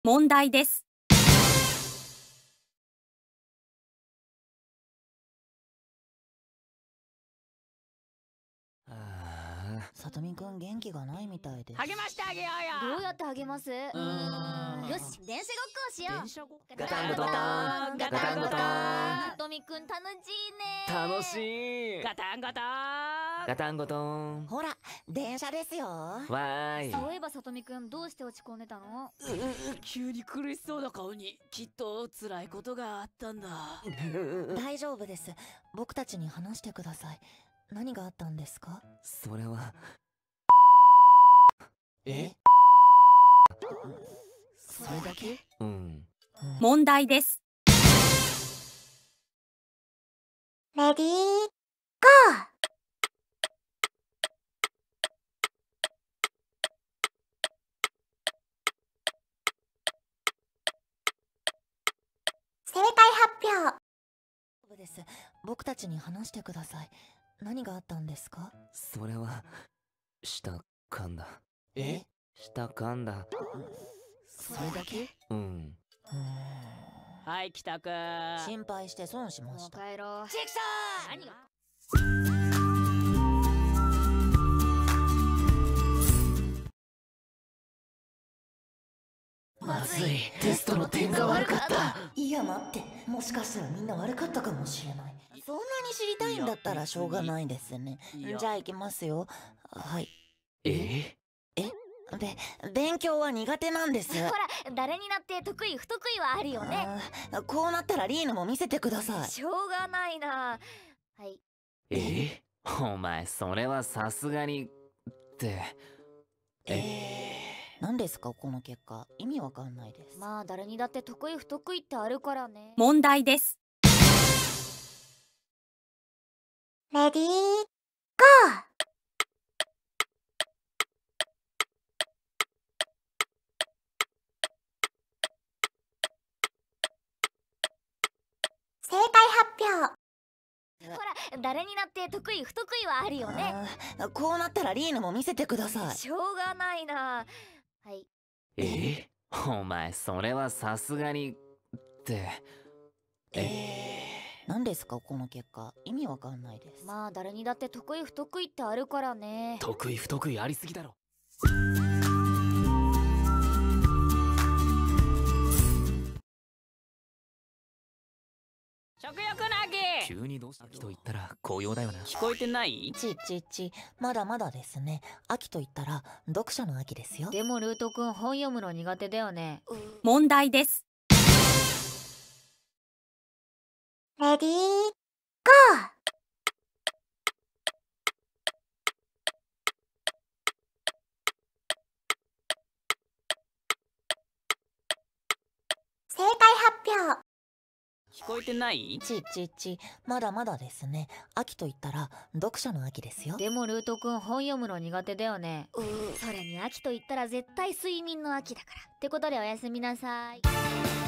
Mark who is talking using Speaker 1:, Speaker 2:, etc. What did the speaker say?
Speaker 1: 問題です。
Speaker 2: さとみくん元気がないみたいです。
Speaker 3: 励ましてあげようよ。
Speaker 4: どうやって励ます？よし、電車ごっこしよう。
Speaker 3: ガタンゴトンガタンゴトン。
Speaker 4: さとみくん楽しいね。
Speaker 5: 楽しい。
Speaker 3: ガタンゴトン
Speaker 5: ガタンゴトン。
Speaker 2: ほら、電車ですよ。
Speaker 5: わーい。
Speaker 4: そういえばさとみくんどうして落ち込んでたの？
Speaker 3: 急に苦しそうな顔にきっと辛いことがあったんだ。
Speaker 2: 大丈夫です。僕たちに話してください。何があったんですか？
Speaker 5: それは。
Speaker 3: それだけ？
Speaker 5: うん。
Speaker 1: 問題です。
Speaker 6: レディーゴー。正解発表。
Speaker 2: 大丈夫です。僕たちに話してください。何があったんですか？
Speaker 5: それは。舌噛んだ。舌噛んだ。
Speaker 3: それだけ？
Speaker 5: うん。
Speaker 3: はい帰宅。
Speaker 2: 心配して損しま
Speaker 4: もう
Speaker 2: した。
Speaker 4: 帰ろう。
Speaker 3: チクショー。
Speaker 4: 何が？
Speaker 5: まずい。テストの点が悪かった。
Speaker 2: いや待って、もしかしたらみんな悪かったかもしれない。そんなに知りたいんだったらしょうがないですね。じゃあ行きますよ。はい。勉強は苦手なんです。
Speaker 4: ほら、誰になって得意不得意はあるよね。
Speaker 2: こうなったらリーヌも見せてください。
Speaker 4: しょうがないな。はい。
Speaker 5: お前それはさすがにって
Speaker 2: 何ですかこの結果？意味わかんないです。
Speaker 4: まあ誰にだって得意不得意ってあるからね。
Speaker 1: 問題です。
Speaker 6: レディーゴー。正解発表。
Speaker 4: ほら、誰になって得意不得意はあるよね。
Speaker 2: こうなったらリーヌも見せてください。
Speaker 4: しょうがないな。はい。
Speaker 5: お前それはさすがにって
Speaker 2: 何ですかこの結果？意味わかんないです。
Speaker 4: まあ誰にだって得意不得意ってあるからね。
Speaker 5: 得意不得意ありすぎだろ。
Speaker 3: 食欲の秋。
Speaker 5: 急にどうした？秋と言ったら紅葉だよな。
Speaker 3: 聞こえてない？
Speaker 2: まだまだですね。秋と言ったら読書の秋ですよ。
Speaker 4: でもルートくん本読むの苦手だよね。
Speaker 1: 問題です。
Speaker 6: レディーゴー。正解発表。
Speaker 3: 聞こえてない？
Speaker 2: まだまだですね。秋と言ったら読書の秋ですよ。
Speaker 4: でもルートくん本読むの苦手だよね。それに秋と言ったら絶対睡眠の秋だから。ってことでおやすみなさい。